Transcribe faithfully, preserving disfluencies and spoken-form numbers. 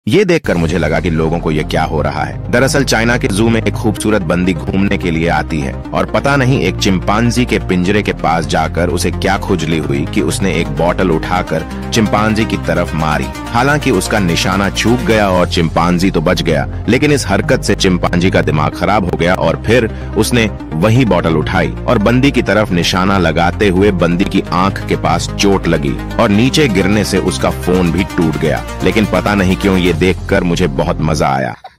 ये देखकर मुझे लगा कि लोगों को ये क्या हो रहा है। दरअसल चाइना के जू में एक खूबसूरत बंदी घूमने के लिए आती है और पता नहीं एक चिंपांजी के पिंजरे के पास जाकर उसे क्या खुजली हुई कि उसने एक बोतल उठाकर चिंपांजी की तरफ मारी। हालांकि उसका निशाना चूक गया और चिंपांजी तो बच गया, लेकिन इस हरकत से चिंपांजी का दिमाग खराब हो गया और फिर उसने वही बोतल उठाई और बंदी की तरफ निशाना लगाते हुए बंदी की आंख के पास चोट लगी और नीचे गिरने से उसका फोन भी टूट गया। लेकिन पता नहीं क्यों ये देखकर मुझे बहुत मजा आया।